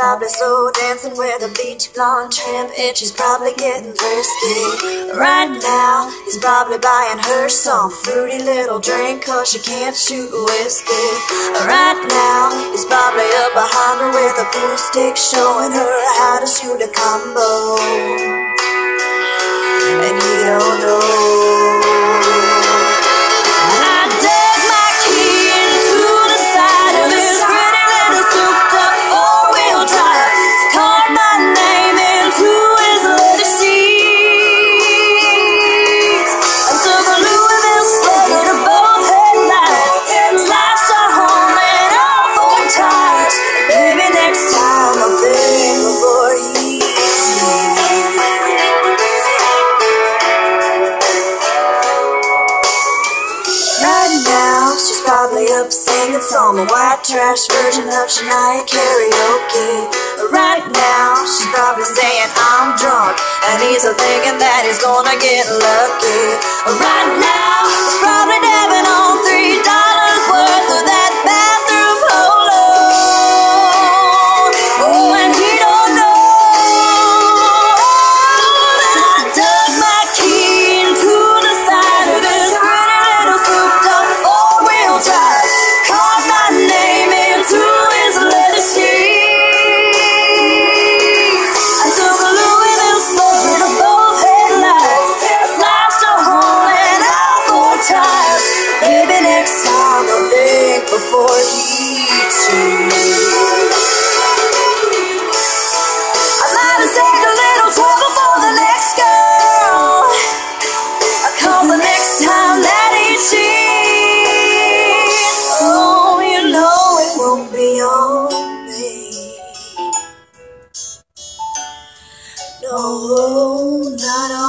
probably slow dancing with a beach blonde tramp, and she's probably getting thirsty. Right now, he's probably buying her some fruity little drink, cause she can't shoot whiskey. Right now, he's probably up behind her with a pool stick, showing her how to shoot a combo. And he don't know. Probably up singing some white trash version of Shania karaoke. Right now, she's probably saying I'm drunk, and he's thinking that he's gonna get lucky. Right now, he's probably dabbing on $3 worth of that bathroom polo. Oh, and he don't know that I dug my key into the side of this pretty little souped up four-wheel drive, carved my name into his leather sheets. I took a Louisville slugger to both headlights, I slashed a hole in all four tires. Maybe next time I'll think before he cheats. I might have saved a little trouble for the next girl, cause the next time that he cheats, oh, you know it won't be on me. No, not on